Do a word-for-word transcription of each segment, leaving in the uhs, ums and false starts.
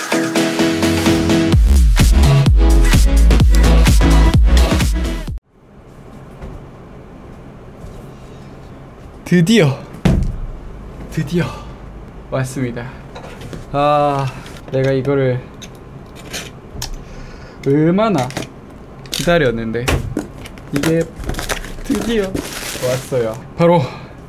드디어 드디어 왔습니다. 아, 내가 이거를 얼마나 기다렸는데 이게 드디어 왔어요. 바로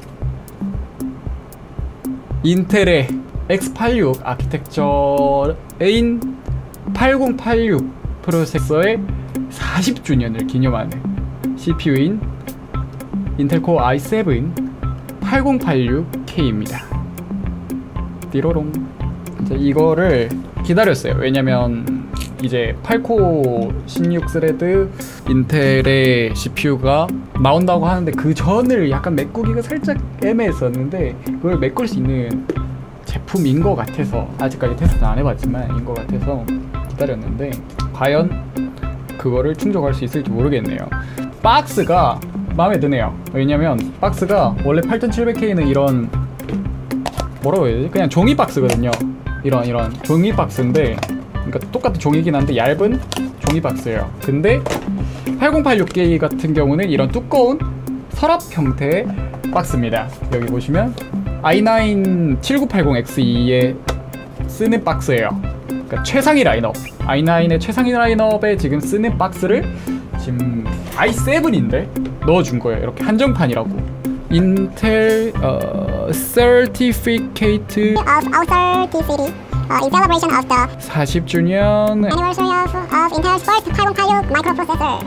인텔의 엑스 팔십육 아키텍처인 팔공팔육 프로세서의 사십 주년을 기념하는 씨피유인 인텔 코어 아이 세븐 팔공팔육 케이입니다. 띠로롱. 이제 이거를 기다렸어요. 왜냐면 이제 팔 코어 십육 스레드 인텔의 씨피유가 나온다고 하는데 그 전을 약간 메꾸기가 살짝 애매했었는데 그걸 메꿀 수 있는 제품인 것 같아서, 아직까지 테스트는 안 해봤지만 인 것 같아서 기다렸는데 과연 그거를 충족할 수 있을지 모르겠네요. 박스가 마음에 드네요. 왜냐면 박스가 원래 팔천칠백 케이는 이런 뭐라고 해야 되지? 그냥 종이 박스거든요. 이런 이런 종이 박스인데, 그러니까 똑같은 종이긴 한데 얇은 종이 박스예요. 근데 팔공팔육 케이 같은 경우는 이런 두꺼운 서랍 형태의 박스입니다. 여기 보시면 아이 나인 칠구팔공 엑스이에 쓰는 박스예요. 그러니까 최상위 라인업, 아이 나인의 최상위 라인업에 지금 쓰는 박스를 지금 아이 세븐인데 넣어준 거예요. 이렇게 한정판이라고. 인텔 어, Certificate of Authenticity uh, in celebration of the 사십 주년 anniversary of, of Intel's first 팔공팔육 microprocessor.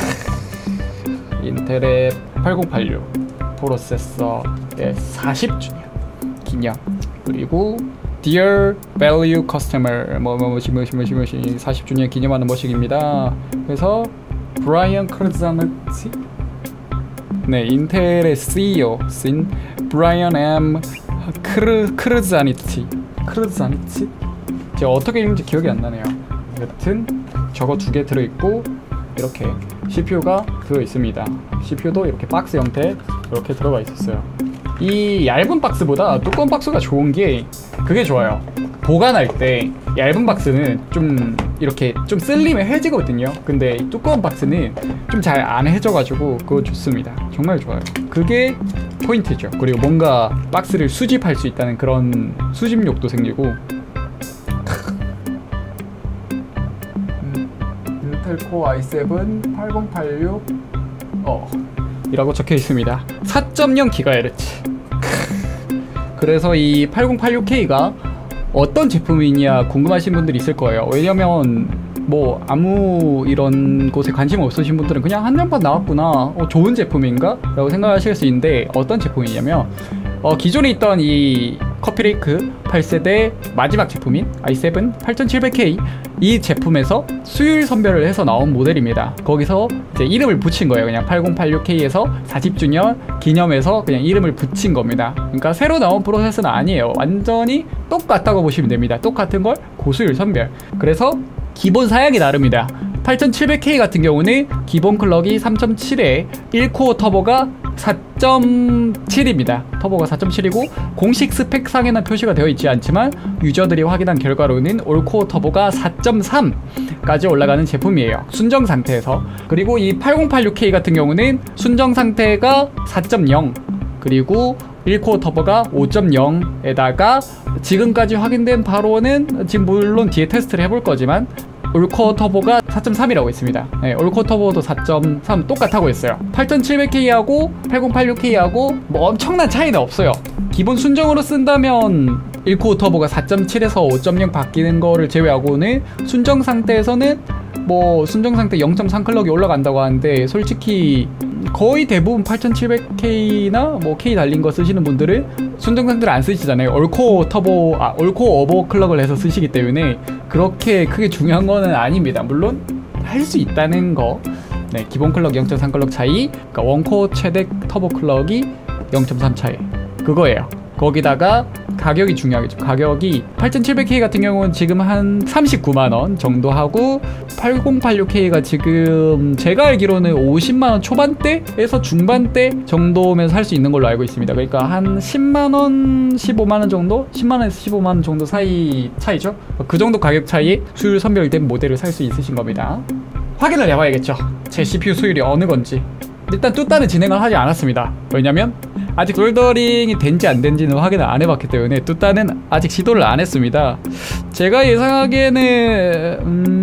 인텔의 팔공팔육 프로세서의 사십 주년 기념. 그리고 Dear Value Customer 뭐뭐 뭐시 뭐시 뭐시 뭐시 사십 주년 기념하는 머신입니다. 그래서 브라이언 크르자네티, 네, 인텔의 씨이오인 브라이언 엠 크르 크르자니티 크르자니티 제가 어떻게 읽는지 기억이 안 나네요. 여튼 저거 두 개 들어있고 이렇게 씨피유가 들어있습니다. 씨피유도 이렇게 박스 형태 이렇게 들어가 있었어요. 이 얇은 박스보다 두꺼운 박스가 좋은 게 그게 좋아요. 보관할 때 얇은 박스는 좀 이렇게 좀 쓸리면 해지거든요. 근데 이 두꺼운 박스는 좀 잘 안 해져가지고 그거 좋습니다. 정말 좋아요. 그게 포인트죠. 그리고 뭔가 박스를 수집할 수 있다는 그런 수집욕도 생기고. 인텔 코어 아이 세븐 팔공팔육 어 이라고 적혀 있습니다. 사 점 영 기가헤르츠. 그래서 이 팔공팔육 케이가 어떤 제품이냐 궁금하신 분들이 있을 거예요. 왜냐면 뭐 아무 이런 곳에 관심 없으신 분들은 그냥 한정판 나왔구나, 어, 좋은 제품인가? 라고 생각하실 수 있는데, 어떤 제품이냐면 어, 기존에 있던 이 커피레이크 팔 세대 마지막 제품인 아이 세븐 팔천칠백 케이 이 제품에서 수율 선별을 해서 나온 모델입니다. 거기서 이제 이름을 붙인 거예요. 그냥 팔공팔육 케이에서 사십 주년 기념해서 그냥 이름을 붙인 겁니다. 그러니까 새로 나온 프로세서는 아니에요. 완전히 똑같다고 보시면 됩니다. 똑같은 걸 고수율 선별. 그래서 기본 사양이 다릅니다. 팔천칠백 케이 같은 경우는 기본 클럭이 삼 점 칠에 일 코어 터보가 사 점 칠입니다. 터보가 사 점 칠이고 공식 스펙상에는 표시가 되어 있지 않지만 유저들이 확인한 결과로는 올코어 터보가 사 점 삼까지 올라가는 제품이에요. 순정 상태에서. 그리고 이 팔공팔육 케이 같은 경우는 순정 상태가 사 점 영, 그리고 일 코어 터보가 오 점 영에다가 지금까지 확인된 바로는 지금 물론 뒤에 테스트를 해볼 거지만 올코어 터보가 사 점 삼이라고 했습니다. 네, 올코어 터보도 사 점 삼 똑같다고 했어요. 팔천칠백 케이하고 팔공팔육 케이하고 뭐 엄청난 차이는 없어요. 기본 순정으로 쓴다면 일 코어 터보가 사 점 칠에서 오 점 영 바뀌는 거를 제외하고는 순정 상태에서는 뭐 순정 상태 영 점 삼 클럭이 올라간다고 하는데, 솔직히 거의 대부분 팔천칠백 케이나 뭐 K 달린 거 쓰시는 분들은 순정 상태를 안 쓰시잖아요. 올코어 터보, 아 올코어 오버클럭을 해서 쓰시기 때문에 그렇게 크게 중요한 거는 아닙니다. 물론 할 수 있다는 거. 네, 기본 클럭 영 점 삼 클럭 차이, 그러니까 원코어 최대 터보 클럭이 영 점 삼 차이, 그거예요. 거기다가 가격이 중요하겠죠. 가격이 팔천칠백 케이 같은 경우는 지금 한 삼십구만 원 정도 하고 팔공팔육 케이가 지금 제가 알기로는 오십만 원 초반대에서 중반대 정도면 살 수 있는 걸로 알고 있습니다. 그러니까 한 십만 원, 십오만 원 정도? 십만 원에서 십오만 원 정도 사이 차이죠. 그 정도 가격 차이에 수율 선별된 모델을 살 수 있으신 겁니다. 확인을 해봐야겠죠. 제 씨피유 수율이 어느 건지. 일단 뚜따는 진행을 하지 않았습니다. 왜냐면 아직 솔더링이 된지 안 된지는 확인을 안 해봤기 때문에 뚜따는 아직 시도를 안 했습니다. 제가 예상하기에는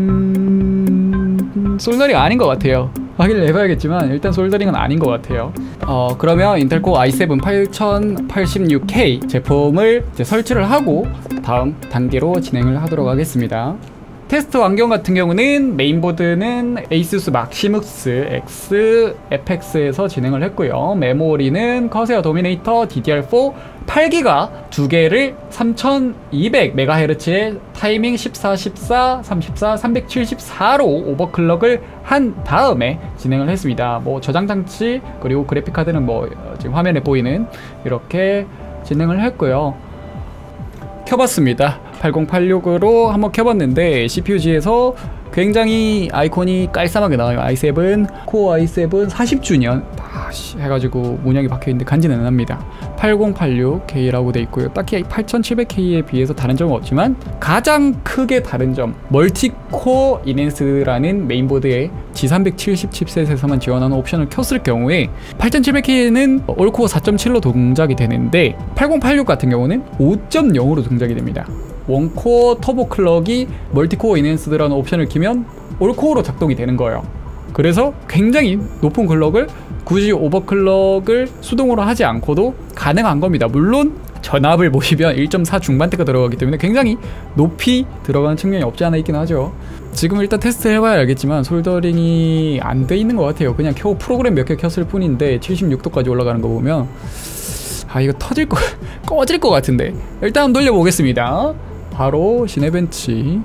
음... 솔더링 아닌 것 같아요. 확인을 해봐야겠지만 일단 솔더링은 아닌 것 같아요. 어 그러면 인텔 코어 아이 세븐 팔천팔십육 케이 제품을 이제 설치를 하고 다음 단계로 진행을 하도록 하겠습니다. 테스트 환경 같은 경우는 메인보드는 에이수스 막시무스 X 에프엑스에서 진행을 했고요. 메모리는 커세어 도미네이터 디디알 사 팔 기가 두 개를 삼천이백 메가헤르츠의 타이밍 십사, 십사, 삼십사, 삼백칠십사로 오버클럭을 한 다음에 진행을 했습니다. 뭐 저장 장치 그리고 그래픽 카드는 뭐 지금 화면에 보이는 이렇게 진행을 했고요. 켜봤습니다. 팔공팔육으로 한번 켜봤는데 씨피유지에서 굉장히 아이콘이 깔쌈하게 나와요. 아이 세븐 코어 아이 세븐 사십 주년 해가지고 문양이 박혀있는데 간지는 안납니다. 팔공팔육 케이라고 돼 있고요. 딱히 팔천칠백 케이에 비해서 다른 점은 없지만 가장 크게 다른 점 멀티코어 이넨스라는 메인보드의 지 삼백칠십 칩셋에서만 지원하는 옵션을 켰을 경우에 팔천칠백 케이는 올코어 사 점 칠로 동작이 되는데 팔공팔육 같은 경우는 오 점 영으로 동작이 됩니다. 원코어 터보 클럭이 멀티코어 이넨스드라는 옵션을 키면 올코어로 작동이 되는 거예요. 그래서 굉장히 높은 클럭을 굳이 오버클럭을 수동으로 하지 않고도 가능한 겁니다. 물론 전압을 보시면 일 점 사 중반대가 들어가기 때문에 굉장히 높이 들어가는 측면이 없지 않아 있긴 하죠. 지금 일단 테스트 해봐야 알겠지만 솔더링이 안 돼 있는 것 같아요. 그냥 겨우 프로그램 몇 개 켰을 뿐인데 칠십육 도까지 올라가는 거 보면 아 이거 터질 거 꺼질 것 같은데. 일단 한번 돌려보겠습니다. 바로 시네벤치.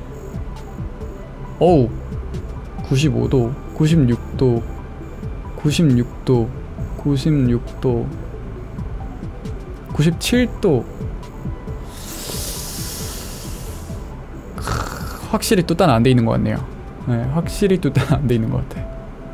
어우 구십오 도, 구십육 도, 구십육 도, 구십육 도, 구십칠 도. 확실히 뚜따는 안 돼 있는 것 같네요. 네, 확실히 뚜따는 안 돼 있는 것 같아.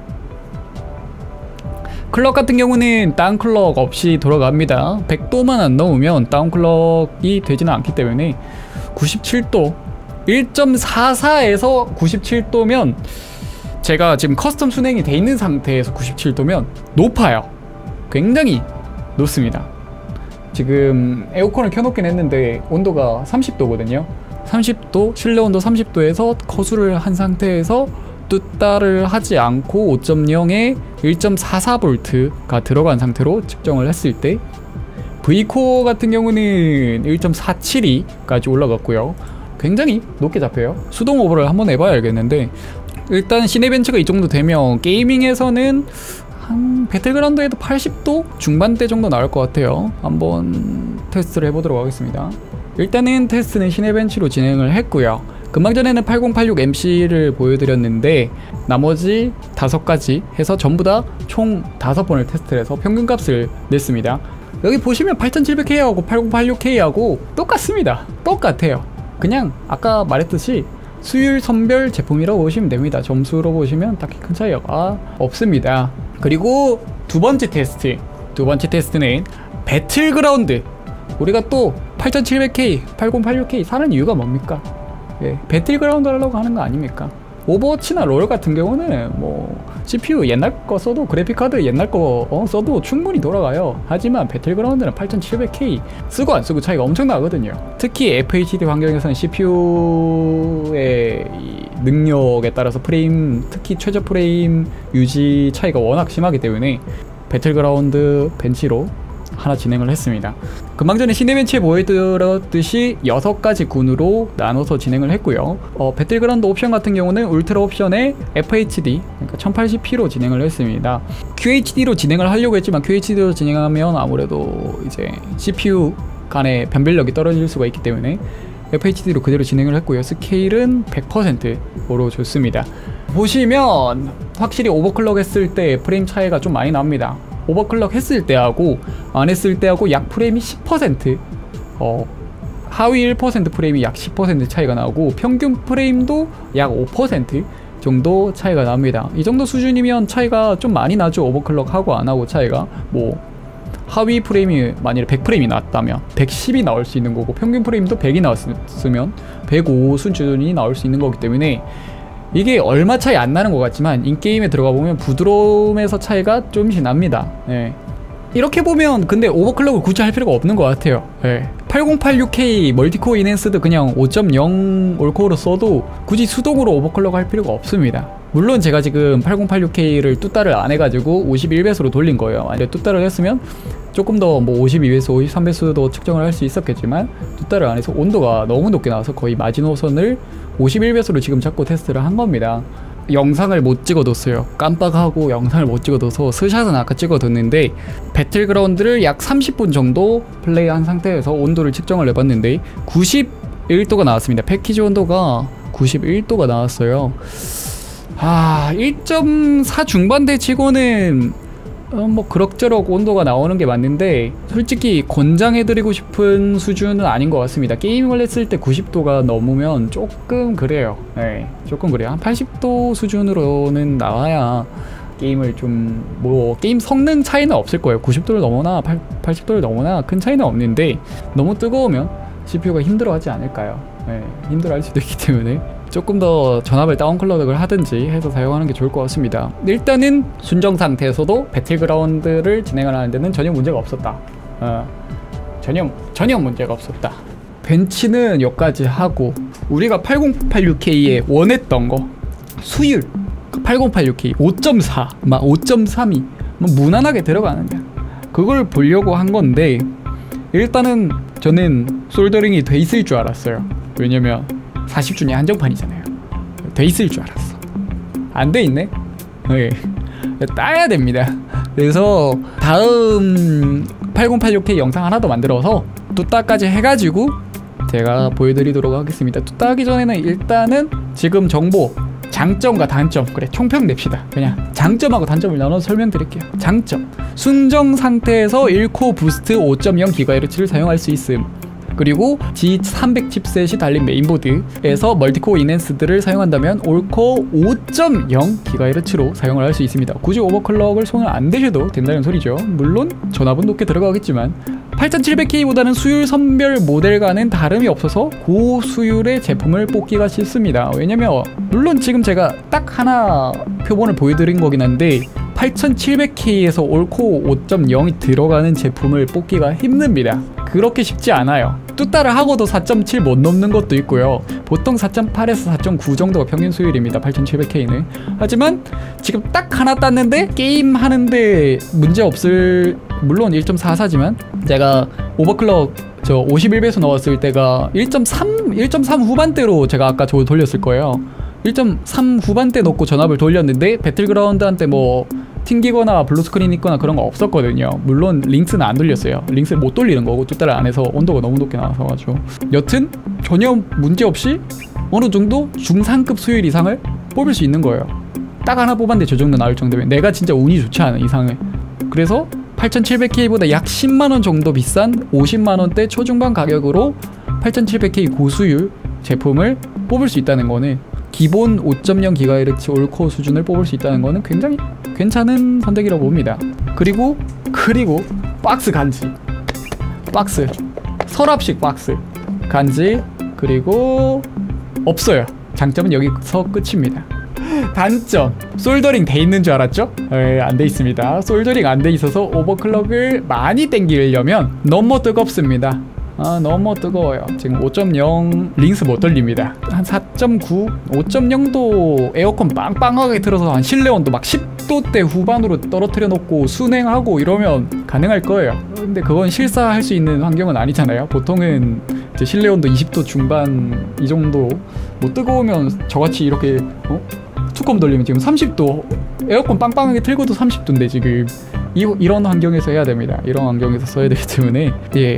클럭 같은 경우는 다운클럭 없이 돌아갑니다. 백 도만 안 넘으면 다운클럭이 되지는 않기 때문에 구십칠 도, 일 점 사사에서 구십칠 도면 제가 지금 커스텀 순행이 돼 있는 상태에서 구십칠 도면 높아요. 굉장히 높습니다. 지금 에어컨을 켜놓긴 했는데 온도가 삼십 도거든요. 삼십 도, 실내 온도 삼십 도에서 거수를 한 상태에서 뚜따를 하지 않고 오 점 영에 일 점 사사 볼트가 들어간 상태로 측정을 했을 때 V코어 같은 경우는 일 점 사칠이까지 올라갔고요. 굉장히 높게 잡혀요. 수동 오버를 한번 해봐야 알겠는데 일단 시네벤치가 이 정도 되면 게이밍에서는 한 배틀그라운드에도 팔십 도 중반대 정도 나올 것 같아요. 한번 테스트를 해보도록 하겠습니다. 일단은 테스트는 시네벤치로 진행을 했고요. 금방 전에는 팔공팔육 엠씨를 보여드렸는데 나머지 다섯 가지 해서 전부 다 총 다섯 번을 테스트를 해서 평균값을 냈습니다. 여기 보시면 팔천칠백 케이하고 팔공팔육 케이하고 똑같습니다. 똑같아요. 그냥 아까 말했듯이 수율 선별 제품이라고 보시면 됩니다. 점수로 보시면 딱히 큰 차이가 없습니다. 그리고 두 번째 테스트 두 번째 테스트는 배틀그라운드. 우리가 또 팔천칠백 케이, 팔공팔육 케이 사는 이유가 뭡니까? 예, 배틀그라운드 하려고 하는 거 아닙니까? 오버워치나 롤 같은 경우는 뭐 씨피유 옛날 거 써도 그래픽카드 옛날 거 어, 써도 충분히 돌아가요. 하지만 배틀그라운드는 팔천칠백 케이 쓰고 안 쓰고 차이가 엄청 나거든요. 특히 에프에이치디 환경에서는 씨피유의 이 능력에 따라서 프레임, 특히 최저 프레임 유지 차이가 워낙 심하기 때문에 배틀그라운드 벤치로 하나 진행을 했습니다. 금방 전에 시네벤치에 보여드렸듯이 여섯 가지 군으로 나눠서 진행을 했고요. 어, 배틀그라운드 옵션 같은 경우는 울트라 옵션에 에프에이치디, 그러니까 천팔십 피로 진행을 했습니다. 큐에이치디로 진행을 하려고 했지만 큐에이치디로 진행하면 아무래도 이제 씨피유 간의 변별력이 떨어질 수가 있기 때문에 에프에이치디로 그대로 진행을 했고요. 스케일은 백 퍼센트로 줬습니다. 보시면 확실히 오버클럭 했을 때 프레임 차이가 좀 많이 납니다. 오버클럭 했을 때하고 안 했을 때하고 약 프레임이 십 퍼센트 어, 하위 일 퍼센트 프레임이 약 십 퍼센트 차이가 나고 평균 프레임도 약 오 퍼센트 정도 차이가 납니다. 이 정도 수준이면 차이가 좀 많이 나죠. 오버클럭 하고 안 하고 차이가. 뭐 하위 프레임이 만약에 백 프레임이 나왔다면 백십이 나올 수 있는 거고, 평균 프레임도 백이 나왔으면 백오 수준이 나올 수 있는 거기 때문에 이게 얼마 차이 안 나는 것 같지만 인게임에 들어가 보면 부드러움에서 차이가 좀씩 납니다. 예. 이렇게 보면 근데 오버클럭을 굳이 할 필요가 없는 것 같아요. 예. 팔공팔육 케이 멀티코어 인핸스드 그냥 오 점 영 올코어로 써도 굳이 수동으로 오버클럭 할 필요가 없습니다. 물론 제가 지금 팔공팔육 케이를 뚜따를 안 해가지고 오십일 배수로 돌린 거예요. 만약에 뚜따를 했으면 조금 더 뭐 오십이 배수, 오십삼 배수도 측정을 할 수 있었겠지만 뚜따를 안 해서 온도가 너무 높게 나와서 거의 마지노선을 오십일 배수로 지금 잡고 테스트를 한 겁니다. 영상을 못 찍어뒀어요. 깜빡하고 영상을 못 찍어둬서 스샷은 아까 찍어뒀는데 배틀그라운드를 약 삼십 분 정도 플레이한 상태에서 온도를 측정을 해봤는데 구십일 도가 나왔습니다. 패키지 온도가 구십일 도가 나왔어요. 아, 일 점 사 중반대 치고는 어, 뭐 그럭저럭 온도가 나오는 게 맞는데 솔직히 권장해드리고 싶은 수준은 아닌 것 같습니다. 게임을 했을 때 구십 도가 넘으면 조금 그래요. 네, 조금 그래요. 한 팔십 도 수준으로는 나와야 게임을 좀 뭐 게임 성능 차이는 없을 거예요. 구십 도를 넘어나 팔십 도를 넘어나 큰 차이는 없는데 너무 뜨거우면 씨피유가 힘들어하지 않을까요? 네, 힘들어할 수도 있기 때문에 조금 더 전압을 다운클럭을 하든지 해서 사용하는 게 좋을 것 같습니다. 일단은 순정 상태에서도 배틀그라운드를 진행을 하는 데는 전혀 문제가 없었다. 어, 전혀 전혀 문제가 없었다. 벤치는 여기까지 하고 우리가 팔공팔육 케이에 원했던 거 수율 팔공팔육 케이 오 점 사, 막 오 점 삼이 뭐 무난하게 들어가는데 그걸 보려고 한 건데 일단은 저는 솔더링이 돼 있을 줄 알았어요. 왜냐면 사십 주년 한정판이잖아요. 돼 있을 줄 알았어. 안 돼 있네? 네. 따야 됩니다. 그래서 다음 팔공팔육 케이 영상 하나 더 만들어서 뚜따까지 해가지고 제가 보여드리도록 하겠습니다. 뚜따 하기 전에는 일단은 지금 정보 장점과 단점, 그래 총평 냅시다. 그냥 장점하고 단점을 나눠서 설명드릴게요. 장점, 순정 상태에서 일 코어 부스트 오 점 영 기가헤르츠를 사용할 수 있음. 그리고 지 삼백 칩셋이 달린 메인보드에서 멀티코어 인핸스드를 사용한다면 올코어 오 점 영 기가헤르츠로 사용을 할 수 있습니다. 굳이 오버클럭을 손을 안 대셔도 된다는 소리죠. 물론 전압은 높게 들어가겠지만 팔천칠백 케이보다는 수율 선별 모델과는 다름이 없어서 고수율의 제품을 뽑기가 쉽습니다. 왜냐면 물론 지금 제가 딱 하나 표본을 보여드린 거긴 한데 팔천칠백 케이에서 올코어 오 점 영이 들어가는 제품을 뽑기가 힘듭니다. 그렇게 쉽지 않아요. 뚜따를 하고도 사 점 칠 못 넘는 것도 있고요. 보통 사 점 팔에서 사 점 구 정도가 평균 수율입니다. 팔천칠백 케이는. 하지만 지금 딱 하나 땄는데 게임 하는데 문제 없을, 물론 일 점 사사지만 제가 오버클럭 저 오십일 배수 넣었을 때가 일 점 삼, 일 점 삼 후반대로 제가 아까 저거 돌렸을 거예요. 일 점 삼 후반대 넣고 전압을 돌렸는데 배틀그라운드한테 뭐 튕기거나 블루스크린 있거나 그런 거 없었거든요. 물론 링스는 안 돌렸어요. 링스를 못 돌리는 거고 뚜따를 안 해서 온도가 너무 높게 나와서 가지고 여튼 전혀 문제 없이 어느 정도 중상급 수율 이상을 뽑을 수 있는 거예요. 딱 하나 뽑았는데 저 정도 나올 정도면 내가 진짜 운이 좋지 않은 이상을. 그래서 팔천칠백 케이보다 약 십만 원 정도 비싼 오십만 원대 초중반 가격으로 팔천칠백 케이 고수율 제품을 뽑을 수 있다는 거는, 기본 오 점 영 기가헤르츠 올코어 수준을 뽑을 수 있다는 거는 굉장히 괜찮은 선택이라고 봅니다. 그리고 그리고 박스 간지, 박스 서랍식 박스 간지, 그리고 없어요. 장점은 여기서 끝입니다. 단점, 솔더링 돼 있는 줄 알았죠? 에, 안 돼 있습니다. 솔더링 안 돼 있어서 오버클럭을 많이 땡기려면 너무 뜨겁습니다. 아, 너무 뜨거워요. 지금 오 점 영 링스 못 돌립니다. 한 사 점 구, 오 점 영도 에어컨 빵빵하게 틀어서 한 실내 온도 막 십 도대 후반으로 떨어뜨려 놓고 순행하고 이러면 가능할 거예요. 근데 그건 실사할 수 있는 환경은 아니잖아요. 보통은 이제 실내 온도 이십 도 중반 이 정도, 뭐 뜨거우면 저같이 이렇게 어? 투컴 돌리면 지금 삼십 도, 에어컨 빵빵하게 틀고도 삼십 도인데 지금 이, 이런 환경에서 해야 됩니다. 이런 환경에서 써야 되기 때문에 예,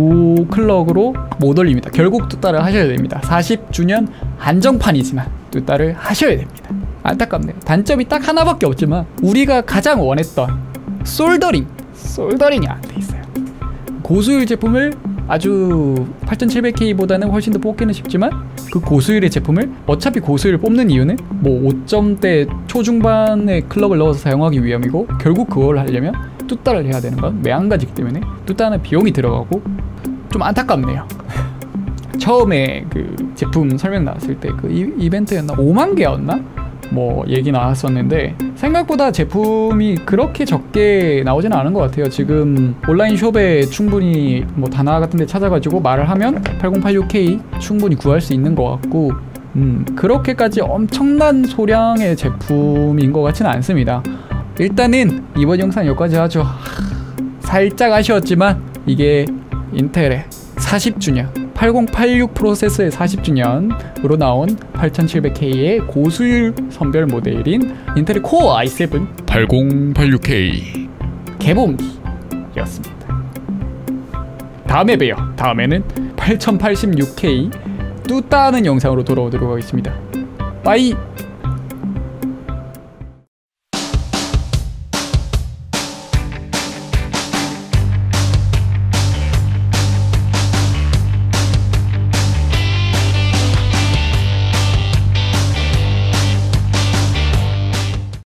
고클럭으로 못 올립니다. 결국 뚜따를 하셔야 됩니다. 사십 주년 한정판이지만 뚜따를 하셔야 됩니다. 안타깝네요. 단점이 딱 하나밖에 없지만 우리가 가장 원했던 솔더링 솔더링이 안 돼 있어요. 고수율 제품을 아주 팔천칠백 케이보다는 훨씬 더 뽑기는 쉽지만 그 고수율의 제품을 어차피 고수율을 뽑는 이유는 뭐 오 점대 초중반의 클럭을 넣어서 사용하기 위함이고 결국 그걸 하려면 뚜따를 해야 되는 건 매한가지기 때문에 뚜따는 비용이 들어가고 좀 안타깝네요. 처음에 그 제품 설명 나왔을 때 그 이벤트였나 오만 개였나? 뭐 얘기 나왔었는데 생각보다 제품이 그렇게 적게 나오지는 않은 것 같아요. 지금 온라인 숍에 충분히 뭐 다나 같은 데 찾아가지고 말을 하면 팔공팔육 케이 충분히 구할 수 있는 것 같고 음 그렇게까지 엄청난 소량의 제품인 것 같지는 않습니다. 일단은 이번 영상 여기까지 하죠. 살짝 아쉬웠지만 이게 인텔의 사십 주년 팔공팔육 프로세서의 사십 주년으로 나온 팔천칠백 케이의 고수율 선별 모델인 인텔의 코어 아이 세븐 팔공팔육 케이 개봉기였습니다. 다음에 봬요. 다음에는 팔천팔십육 케이 뚜따하는 영상으로 돌아오도록 하겠습니다. 빠이.